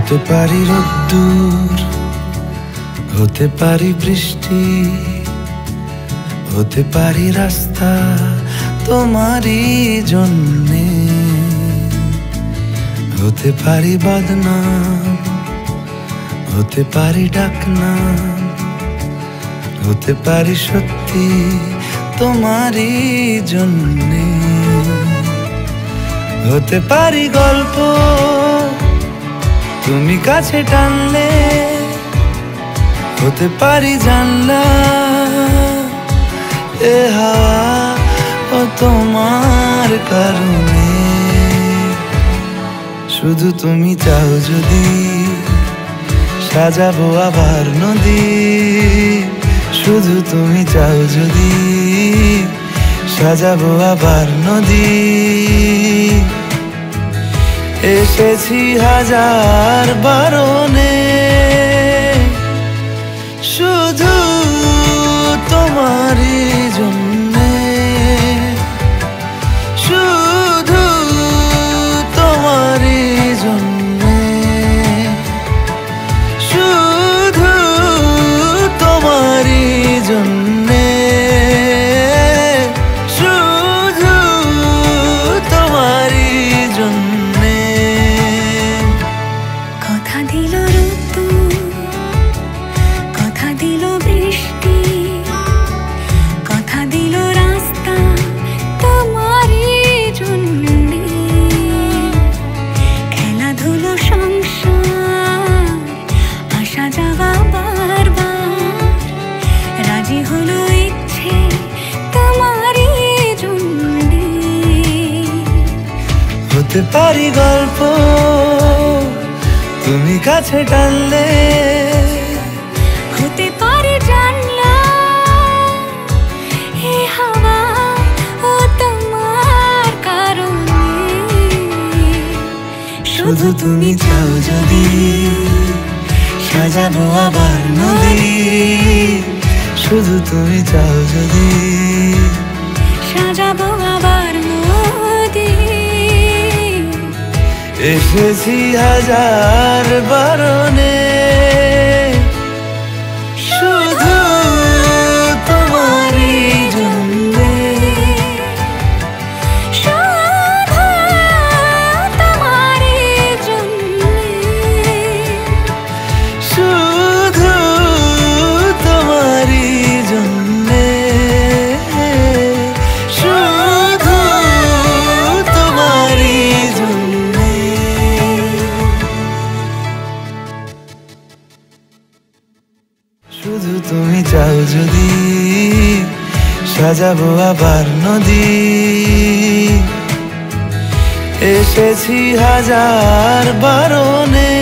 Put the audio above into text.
হতে পারি রোদ্দুর, হতে পারি বৃষ্টি, হতে পারি রাস্তা তোমারই জন্যে, হতে পারি বদনাম, হতে পারি ডাকনাম, হতে পারি সত্যি তোমারই জন্যে, হতে পারি গল্প তুমি কাছে টানলে, হতে পারি জানলা এ হাওয়া ও তোমার কারণে। শুধু তুমি চাও যদি সাজাবো আবার নদী, শুধু তুমি চাও যদি সাজাবো আবার নদী। এসেছি হাজার বারণে শুধু তোমারই জন্যে, শুধু তোমারই জন্যে, শুধু তোমারই জন্যে, শুধু তোমারই জন্যে। কথা দিল রোদ্দুর, কথা দিল বৃষ্টি, কথা দিল রাস্তা তোমারই জন্যে, খেলাধুলো সংসার আসা যাওয়া বারবার, রাজি হলো ইচ্ছে তোমারই জন্যে। হতে পারি গল্প তুমি কাছে টানলে, হতে পারে জানলা এ হাওয়া ও তোমার কারণে। শুধু তুমি চাও যদি সাজাবো আবার নদী, শুধু তুমি চাও যদি সাজাবো আবার নদী। এসেছি হাজার বারণে শুধু তোমারই জন্যে, শুধু তোমারই জন্যে, শুধু তোমারই জন্যে, শুধু তোমারই জন্যে। শুধু তুমি চাও যদি সাজাবো আবার নদী, এসেছি হাজার বারণে